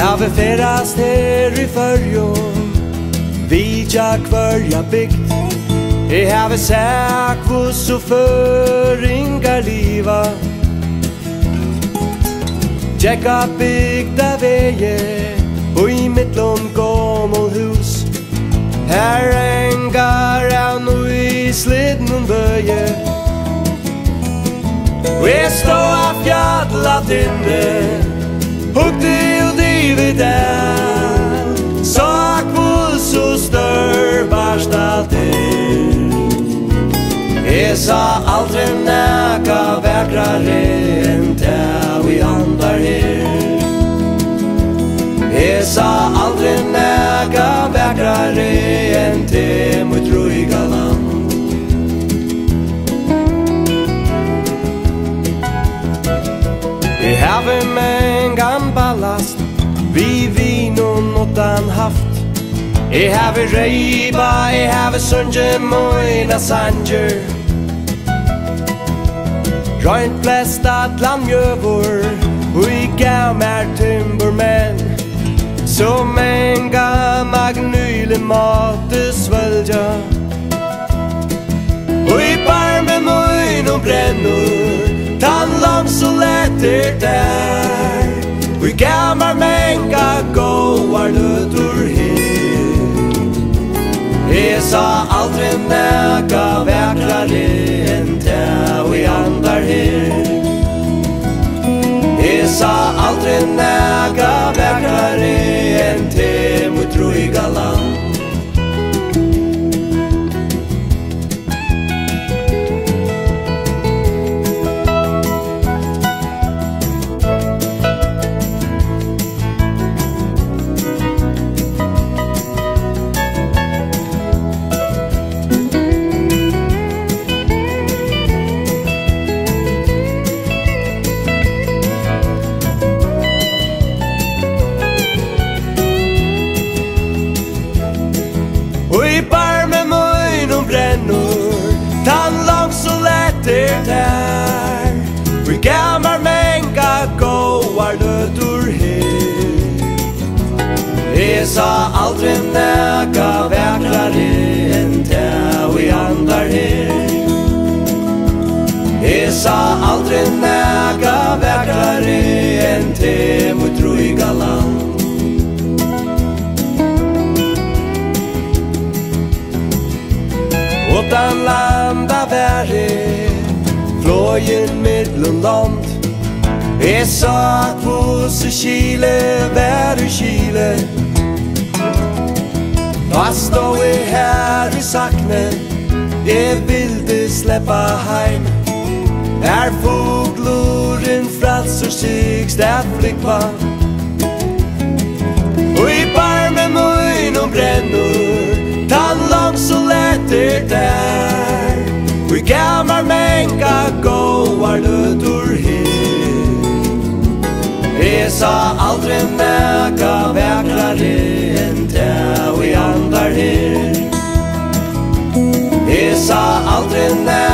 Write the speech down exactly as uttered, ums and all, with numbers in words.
Have ferast her i förjon, vidja kvarja bygd. Jeg have sæk vos og føringar liva. Tjekka bygda veie, og i mittlom gommel hus. Her engar av no i slidden bøye. Og jeg stå av fjallat inne, hugde og divet der. Sak vos og størbarst alt er. Jeg sa aldri næka vækrare enn tæv vi andar her. Jeg sa aldri næka vækrare enn tæv mot ruiga land. Jeg have mengan ballast, vi vin og notan haft. Jeg have reiba, jeg have sunge moina sanger. Røynt flest atlan mjøvor, og i gav mer timbermenn. Som en magnyle måte svølja. Og i barme moin og brennor, tan langs og letter der. Og i gav mer menga gåar løtur her. Jeg sa aldri næka vækrare enn tæv vi andar her. Jeg sa aldri næka vækrare enn tæv mot ruiga land. Der, vi gammar menga gåar løtur her. Jeg sa aldri næka vækrare enn tæv vi andar her. Jeg sa aldri næka vækrare enn tæv mot ruiga land. Åtan landa væri, fløyen middelen land. Jeg sa kvos i Chile, vær i Chile. Da stå jeg her i sakne, jeg vilde sleppa heim. Er fogloren fralser sig stæt flikva. Og i barme moin og brennor, tan langs og letter der. Vi gammar menga gåar løtur her. Jeg sa aldri næka vækrare enn tæv vi andar her. Jeg sa aldri næka